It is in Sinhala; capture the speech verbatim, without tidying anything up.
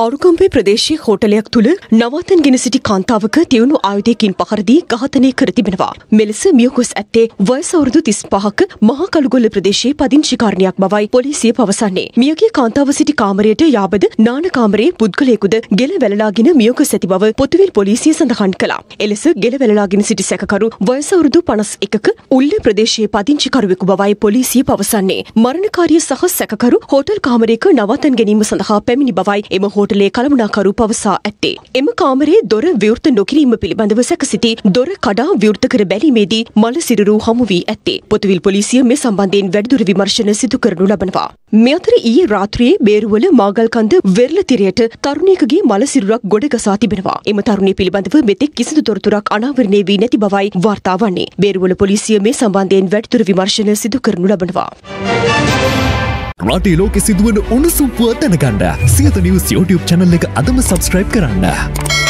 ආරුකම්බේ ප්‍රදේශයේ හෝටලයක් තුල නවාතැන්ගෙන සිටි කාන්තාවක තියුණු ආයුධයකින් පහර දී ඝාතනය කර තිබෙනවා. මෙලෙස මියගොස් ඇත්තේ වයස අවුරුදු තිස් පහක මහා කළුගොල්ල ප්‍රදේශයේ පදිංචිකාරණයක් බවයි පොලිසිය පවසන්නේ. මියගිය කාන්තාව සිටි කාමරයට යාබද නාන කාමරයේ පුද්ගලයෙකුද ගෙල වැළලාගෙන මියගොස් ඇති බව පොතුවිල් පොලිසිය සඳහන් කළා. එලෙස ගෙල වැළලාගෙන සිටි සැකකරු වයස අවුරුදු පනස් එකක උල්ලේ ප්‍රදේශයේ පදිංචිකරුවෙකු බවයි පොලිසිය පවසන්නේ. මරණකාරිය සහ සැකකරු හෝටල් කාමරයක නවාතැන් ගැනීම සඳහා පැමිණි බවයි එම හෝටලේ කළමනාකරු පවසා ඇත්තේ. එම කාමරයේ දොර විවෘත නොකිරීම පිළිබඳව සැකසිටි දොර කඩා විවෘත කර බැලීමේදී මල සිරුරු හමු වී ඇත්තේ. පොතුවිල් පොලිසිය මේ සම්බන්ධයෙන් වැඩිදුර විමර්ශන සිදු කරනු ලබනවා. මේ අතර ඊයේ රාත්‍රියේ බේරුවල මාගල්කන්ද වෙරළතිරයට තරුණියකගේ මල සිරුරක් ගොඩ ගසා තිබෙනවා. එම තරුණිය පිළිබඳව මෙතෙක් කිසිදු තොරතුරක් අනාවරණය වී නැති බවයි වාර්තා වන්නේ. බේරුවල පොලිසිය මේ සම්බන්ධයෙන් වැඩිදුර විමර්ශන සිදු කරනු ලබනවා. රටේ ලෝකෙ සිදුවන උණුසුම් පුවත් දැනගන්න සියත නිවුස් YouTube channel එක අදම subscribe කරන්න.